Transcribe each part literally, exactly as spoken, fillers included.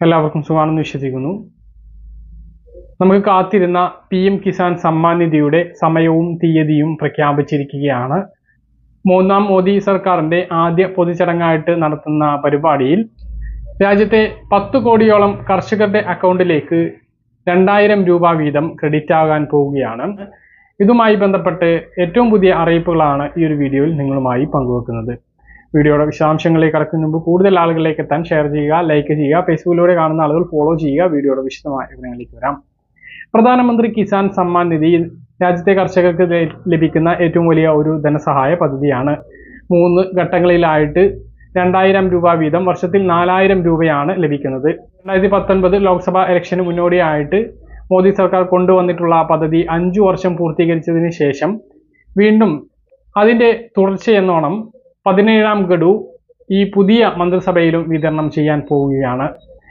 എല്ലാവർക്കും സുഖമാണെന്ന് വിശ്വസിക്കുന്നു. നമുക്ക് കാത്തിരുന്ന പി എം കിസാൻ സമ്മാൻ നിധിയുടെ സമയവും തീയതിയും പ്രഖ്യാപിച്ചിരിക്കുകയാണ്. മൂന്നാം മോദി സർക്കാരിന്റെ ആദ്യ പൊതുചടങ്ങായിട്ട് നടത്തുന്ന പരിപാടിയിൽ രാജ്യത്തെ പത്ത് കോടിയോളം കർഷകരുടെ അക്കൗണ്ടിലേക്ക് രണ്ടായിരം രൂപ വീതം ക്രെഡിറ്റ് ആകാൻ പോവുകയാണ്. ഇതുമായി ബന്ധപ്പെട്ട് ഏറ്റവും പുതിയ അറിയിപ്പുകളാണ് ഈ ഒരു വീഡിയോയിൽ നിങ്ങളുമായി പങ്കുവെക്കുന്നത്. വീഡിയോയുടെ വിശദാംശങ്ങളിലേക്ക് കടക്കുന്നതിന് മുമ്പ് കൂടുതൽ ആളുകളിലേക്ക് എത്താൻ ഷെയർ ചെയ്യുക, ലൈക്ക് ചെയ്യുക, ഫേസ്ബുക്കിലൂടെ കാണുന്ന ആളുകൾ ഫോളോ ചെയ്യുക. വീഡിയോയുടെ വിശദമായ വിവരങ്ങളിലേക്ക് വരാം. പ്രധാനമന്ത്രി കിസാൻ സമ്മാൻ നിധി രാജ്യത്തെ കർഷകർക്ക് ലഭിക്കുന്ന ഏറ്റവും വലിയ ഒരു ധനസഹായ പദ്ധതിയാണ്. മൂന്ന് ഘട്ടങ്ങളിലായിട്ട് രണ്ടായിരം രൂപ വീതം വർഷത്തിൽ നാലായിരം രൂപയാണ് ലഭിക്കുന്നത്. രണ്ടായിരത്തി പത്തൊൻപത് ലോക്സഭാ ഇലക്ഷന് മുന്നോടിയായിട്ട് മോദി സർക്കാർ കൊണ്ടുവന്നിട്ടുള്ള പദ്ധതി അഞ്ചു വർഷം പൂർത്തീകരിച്ചതിന് ശേഷം വീണ്ടും അതിൻ്റെ തുടർച്ചയെന്നോണം പതിനേഴാം ഗഡു ഈ പുതിയ മന്ത്രിസഭയിലും വിതരണം ചെയ്യാൻ പോവുകയാണ്.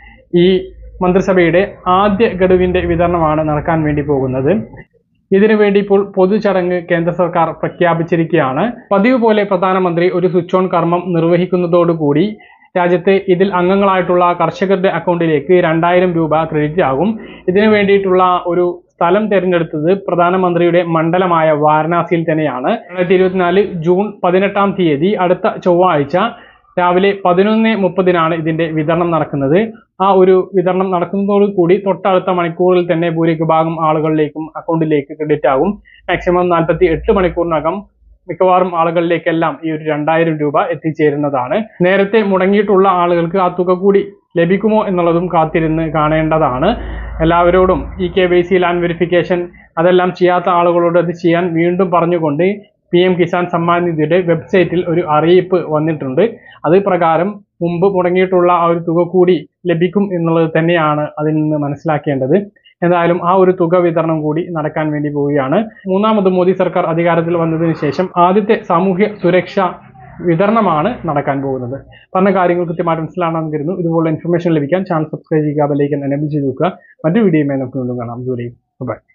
ഈ മന്ത്രിസഭയുടെ ആദ്യ ഗഡുവിൻ്റെ വിതരണമാണ് നടക്കാൻ വേണ്ടി പോകുന്നത്. ഇതിനു വേണ്ടി ഇപ്പോൾ പൊതുചടങ്ങ് കേന്ദ്ര സർക്കാർ പ്രഖ്യാപിച്ചിരിക്കുകയാണ്. പതിവ് പോലെ പ്രധാനമന്ത്രി ഒരു സ്വിച്ച് ഓൺ കർമ്മം നിർവഹിക്കുന്നതോടുകൂടി രാജ്യത്ത് ഇതിൽ അംഗങ്ങളായിട്ടുള്ള കർഷകരുടെ അക്കൗണ്ടിലേക്ക് രണ്ടായിരം രൂപ ക്രെഡിറ്റ് ആകും. ഇതിനു വേണ്ടിയിട്ടുള്ള ഒരു സ്ഥലം തിരഞ്ഞെടുത്തത് പ്രധാനമന്ത്രിയുടെ മണ്ഡലമായ വാരണാസിയിൽ തന്നെയാണ്. രണ്ടായിരത്തി ഇരുപത്തിനാല് ജൂൺ പതിനെട്ടാം തീയതി അടുത്ത ചൊവ്വാഴ്ച രാവിലെ പതിനൊന്ന് മുപ്പതിനാണ് ഇതിന്റെ വിതരണം നടക്കുന്നത്. ആ ഒരു വിതരണം നടക്കുന്നതോടുകൂടി തൊട്ടടുത്ത മണിക്കൂറിൽ തന്നെ ഭൂരിഭാഗം ആളുകളിലേക്കും അക്കൗണ്ടിലേക്ക് ക്രെഡിറ്റ് ആകും. മാക്സിമം നാൽപ്പത്തി എട്ട് മണിക്കൂറിനകം മിക്കവാറും ആളുകളിലേക്കെല്ലാം ഈ ഒരു രണ്ടായിരം രൂപ എത്തിച്ചേരുന്നതാണ്. നേരത്തെ മുടങ്ങിയിട്ടുള്ള ആളുകൾക്ക് ആ തുക കൂടി ലഭിക്കുമോ എന്നുള്ളതും കാത്തിരുന്ന് കാണേണ്ടതാണ്. എല്ലാവരോടും e K Y C land verification അതെല്ലാം ചെയ്യാത്ത ആളുകളോട് അത് ചെയ്യാൻ വീണ്ടും പറഞ്ഞുകൊണ്ട് പി എം കിസാൻ സമ്മാൻ നിധിയുടെ വെബ്സൈറ്റിൽ ഒരു അറിയിപ്പ് വന്നിട്ടുണ്ട്. അത് പ്രകാരം മുമ്പ് മുടങ്ങിയിട്ടുള്ള ആ ഒരു തുക കൂടി ലഭിക്കും എന്നുള്ളത് തന്നെയാണ് അതിൽ നിന്ന് മനസ്സിലാക്കേണ്ടത്. എന്തായാലും ആ ഒരു തുക വിതരണം കൂടി നടക്കാൻ വേണ്ടി പോവുകയാണ്. മൂന്നാമത് മോദി സർക്കാർ അധികാരത്തിൽ വന്നതിന് ശേഷം ആദ്യത്തെ സാമൂഹ്യ സുരക്ഷ വിതരണമാണ് നടക്കാൻ പോകുന്നത്. പറഞ്ഞ കാര്യങ്ങൾ കൃത്യമായിട്ട് മനസ്സിലാണെന്ന് കരുതുന്നു. ഇതുപോലുള്ള ഇൻഫർമേഷൻ ലഭിക്കാൻ ചാനൽ സബ്സ്ക്രൈബ് ചെയ്യുക, ബെൽ ഐക്കൺ എനേബിൾ ചെയ്ത് വെക്കുക. മറ്റു വീഡിയോയുമായി നമുക്ക് വീണ്ടും കാണാം. ജോലി ബൈ.